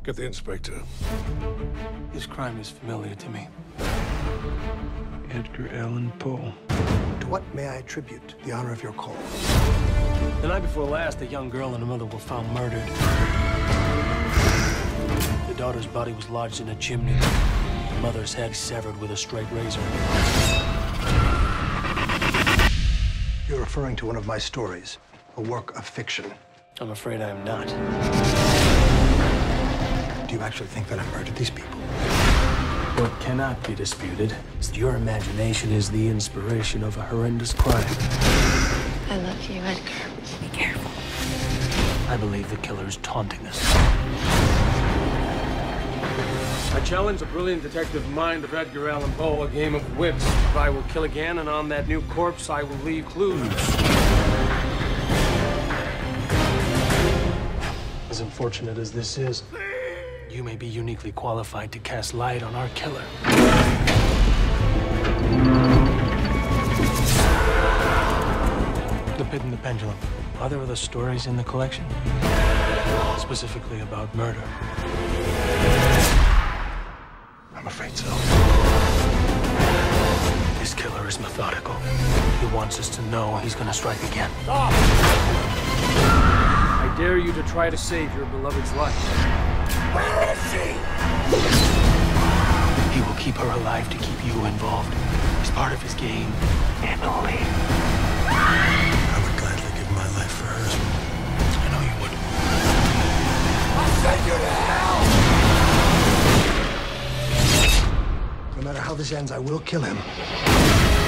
Get the inspector. This crime is familiar to me. Edgar Allan Poe. To what may I attribute the honor of your call? The night before last, a young girl and her mother were found murdered. The daughter's body was lodged in a chimney. The mother's head severed with a straight razor. You're referring to one of my stories, a work of fiction. I'm afraid I am not. Do you actually think that I murdered these people? What cannot be disputed is that your imagination is the inspiration of a horrendous crime. I love you, Edgar. Be careful. I believe the killer is taunting us. I challenge the brilliant detective mind of Edgar Allan Poe, a game of wits. I will kill again, and on that new corpse, I will leave clues. As unfortunate as this is, you may be uniquely qualified to cast light on our killer. The Pit and the Pendulum. Are there other stories in the collection? Specifically about murder? I'm afraid so. This killer is methodical. He wants us to know he's gonna strike again. Stop! I dare you to try to save your beloved's life. Where is she? He will keep her alive to keep you involved. It's part of his game. Emily. I would gladly give my life for hers. I know you would. I'll send you to hell! No matter how this ends, I will kill him.